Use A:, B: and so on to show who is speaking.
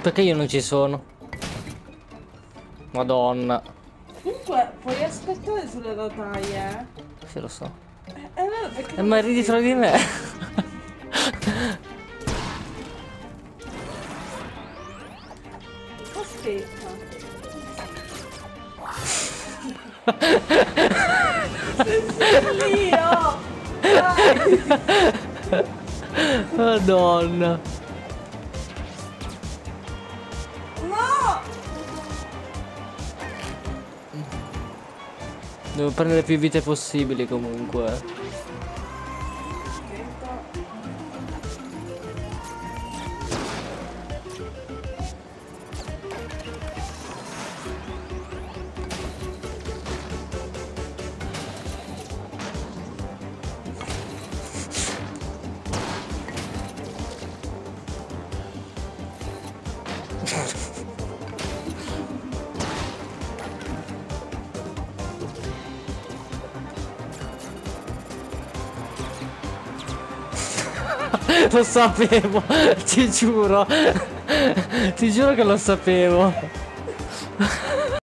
A: Perché io non ci sono? Madonna.
B: Comunque, puoi aspettare sulle rotaie,
A: Sì, lo so.
B: allora perché non
A: Ma eri dietro di me.
B: Aspetta. Sei lì, oh! Dai!
A: Madonna.
B: No!
A: Devo prendere più vite possibili comunque. Lo sapevo, ti giuro. Ti giuro che lo sapevo.